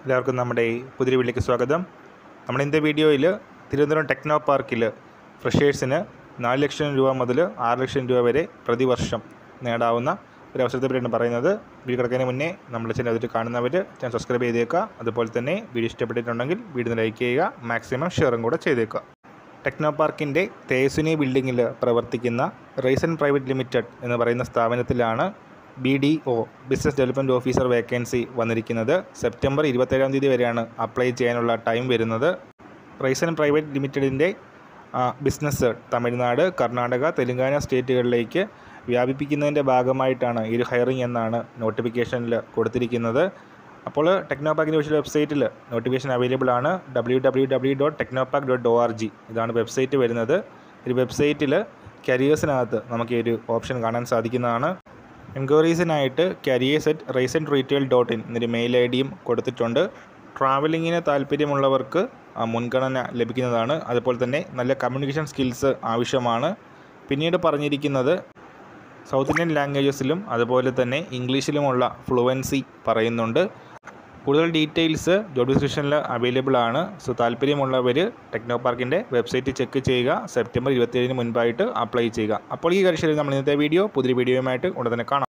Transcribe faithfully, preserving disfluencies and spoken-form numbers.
എല്ലാവർക്കും നമ്മുടെ പുതിയ വീഡിയോയിലേക്ക് സ്വാഗതം. നമ്മൾ ഇന്നത്തെ വീഡിയോയിൽ തിരുവനന്തപുരം ടെക്നോ പാർക്കിൽ ഫ്രഷേഴ്സിന് നാല് ലക്ഷം രൂപ മുതൽ ആറ് ലക്ഷം രൂപ വരെ പ്രതിവർഷം നേടാവുന്ന ഒരു അവസരത്തെ പറ്റിയാണ് പറയുന്നത്. വീഡിയോ കിടക്കുന്നതിന് മുന്നേ നമ്മുടെ ചാനൽ അതിൽ കാണുന്നവർ ചാനൽ സബ്സ്ക്രൈബ് ചെയ്തേക്കുക. അതുപോലെ തന്നെ വീഡിയോ ഇഷ്ടപ്പെട്ടിട്ടുണ്ടെങ്കിൽ വീഡിയോ ലൈക്ക് ചെയ്യുക, മാക്സിമം ഷെയറും കൂടെ ചെയ്തേക്കുക. ടെക്നോ പാർക്കിൻ്റെ തേസുനി ബിൽഡിങ്ങിൽ പ്രവർത്തിക്കുന്ന റൈസൻ പ്രൈവറ്റ് ലിമിറ്റഡ് എന്ന് പറയുന്ന സ്ഥാപനത്തിലാണ് B D O business development officer vacancy വന്നിരിക്കുന്നത്. സെപ്റ്റംബർ ഇരുപത്തേഴാം തീയതി വരെയാണ് അപ്ലൈ ചെയ്യാനുള്ള ടൈം വരുന്നത്. റൈസൻ പ്രൈവറ്റ് ലിമിറ്റഡിൻ്റെ ബിസിനസ് തമിഴ്നാട്, കർണാടക, തെലുങ്കാന സ്റ്റേറ്റുകളിലേക്ക് വ്യാപിപ്പിക്കുന്നതിൻ്റെ ഭാഗമായിട്ടാണ് ഈ ഒരു ഹയറിംഗ് എന്നാണ് നോട്ടിഫിക്കേഷനിൽ കൊടുത്തിരിക്കുന്നത്. അപ്പോൾ ടെക്നോ പാർക്കിൻ്റെ ഒഫീഷ്യൽ വെബ്സൈറ്റിൽ നോട്ടിഫിക്കേഷൻ അവൈലബിൾ ആണ്. W W W dot techno park dot O R G ഇതാണ് വെബ്സൈറ്റ് വരുന്നത്. ഈ വെബ്സൈറ്റിൽ കരിയേഴ്സിനകത്ത് നമുക്ക് ഈ ഒരു ഓപ്ഷൻ കാണാൻ സാധിക്കുന്നതാണ്. എൻക്വയറീസിനായിട്ട് careers at Raisen retail dot in എന്നൊരു മെയിൽ ഐ ഡിയും കൊടുത്തിട്ടുണ്ട്. ട്രാവലിങ്ങിന് താല്പര്യമുള്ളവർക്ക് മുൻഗണന ലഭിക്കുന്നതാണ്. അതുപോലെ തന്നെ നല്ല കമ്മ്യൂണിക്കേഷൻ സ്കിൽസ് ആവശ്യമാണ്. പിന്നീട് പറഞ്ഞിരിക്കുന്നത് സൗത്ത് ഇന്ത്യൻ ലാംഗ്വേജസിലും അതുപോലെ തന്നെ ഇംഗ്ലീഷിലുമുള്ള ഫ്ലുവൻസി പറയുന്നുണ്ട്. കൂടുതൽ ഡീറ്റെയിൽസ് ജോബ് ഡിസ്ക്രിപ്ഷനിൽ അവൈലബിൾ ആണ്. സോ താല്പര്യമുള്ളവർ ടെക്നോ പാർക്കിൻ്റെ വെബ്സൈറ്റ് ചെക്ക് ചെയ്യുക. സെപ്റ്റംബർ ഇരുപത്തിയേഴിന് മുൻപായിട്ട് അപ്ലൈ ചെയ്യുക. അപ്പോൾ ഈ കാര്യം നമ്മൾ ഇന്നത്തെ വീഡിയോ പുതിയ വീഡിയോയുമായിട്ട് ഉടൻ തന്നെ കാണാം.